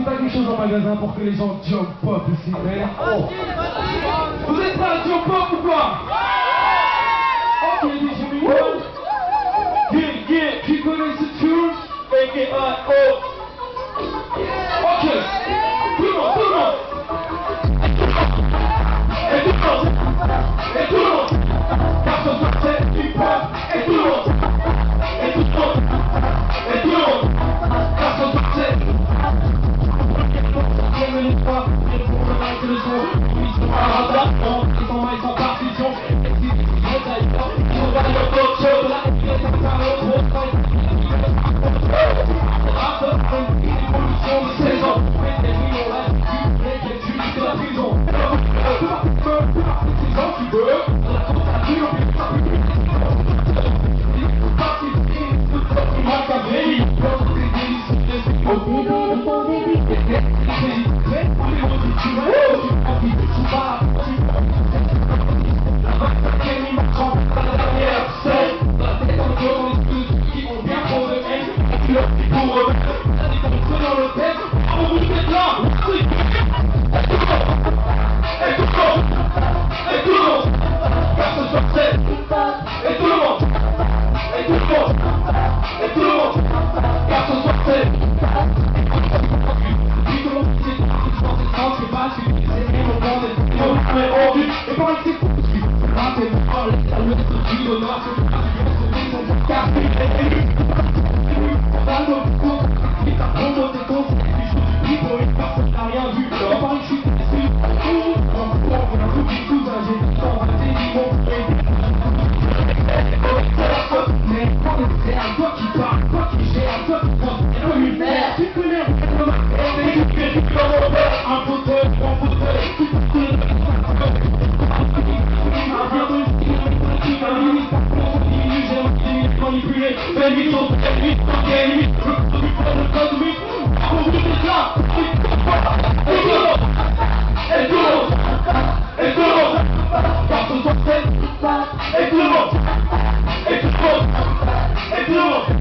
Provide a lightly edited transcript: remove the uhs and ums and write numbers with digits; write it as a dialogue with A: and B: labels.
A: Si t'as quelque chose en magasin pour que les gens jump pop ici, mais... Oh. Vous êtes pas jump pop ou quoi? Ok, deuxième. Tu connais ce tune? A-K-A-O. Ok. Tout le monde. Et tout le monde. Et tout le monde. Parce que c'est hip-hop. Et tout le monde. Et tout le monde. Et tout le monde. Parce que c'est... J'aime les trois. Et pour le reste le jour. Ils sont à radar. Ils sont mailles sans partition. Et si ils sont d'ailleurs. Ils sont dans le coach. Là, ils sont par le gros travail. Évolution de 16 ans. Mais des millions là. Tu es de la prison. C'est gens qui veulent. On a constaté au plus rapide. Et tout le monde.